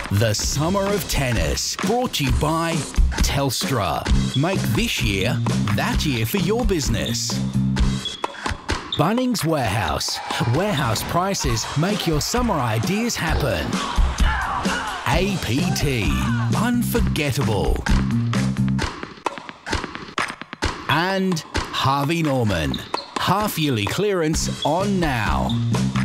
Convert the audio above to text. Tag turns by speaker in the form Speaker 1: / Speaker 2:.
Speaker 1: The Summer of Tennis, brought to you by Telstra. Make this year that year for your business. Bunnings Warehouse. Warehouse prices make your summer ideas happen. APT. Unforgettable. And Harvey Norman. Half-yearly clearance on now.